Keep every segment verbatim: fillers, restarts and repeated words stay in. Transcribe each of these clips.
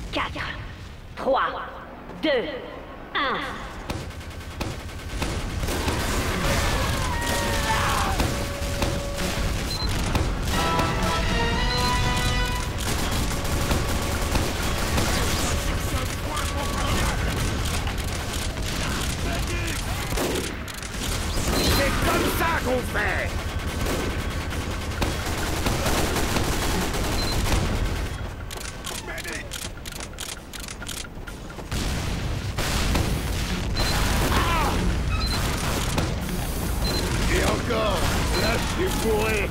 quatre, trois, deux, un. C'est comme ça qu'on fait! Et encore, là je suis bourré.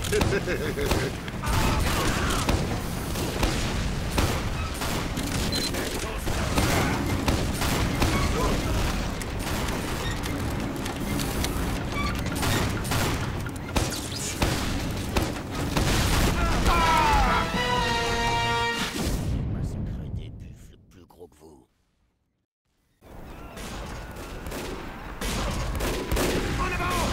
Massacrer des buffles plus gros que vous. En avant!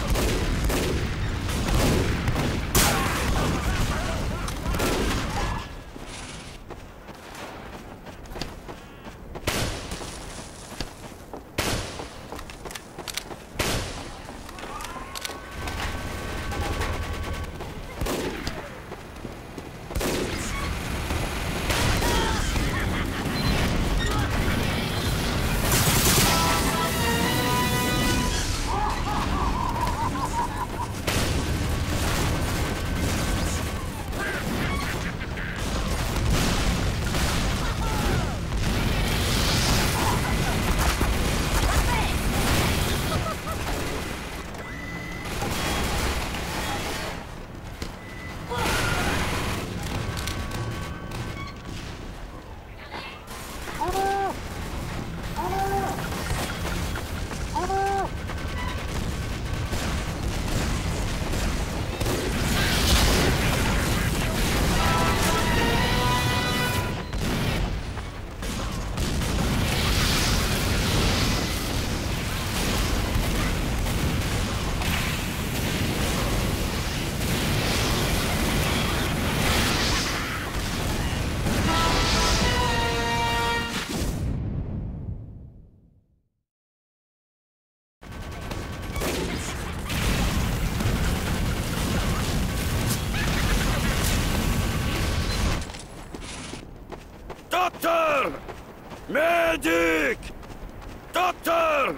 Docteur! Médic! Docteur!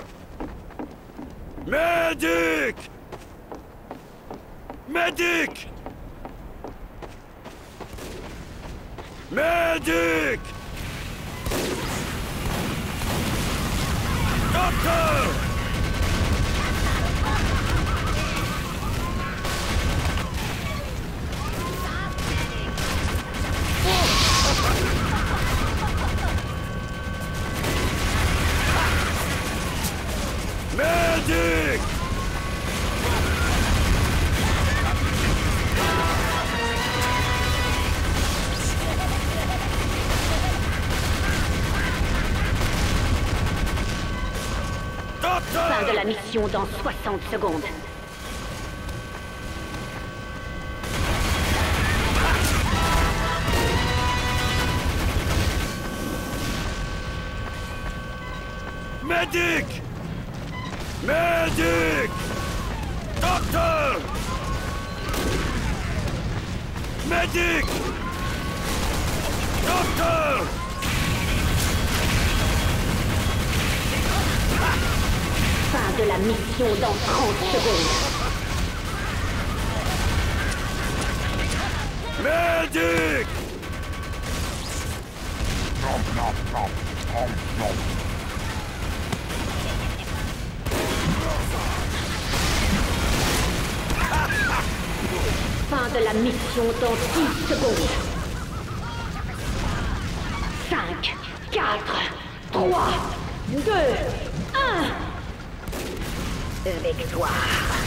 Médic! Médic! Médic! Docteur! Médic! Fin de la mission dans soixante secondes. Médic! Médic! Docteur! Médic! Docteur! Fin de la mission dans trente secondes. Médic! Fin de la mission dans dix secondes. cinq, quatre, trois, deux, un. Victoire.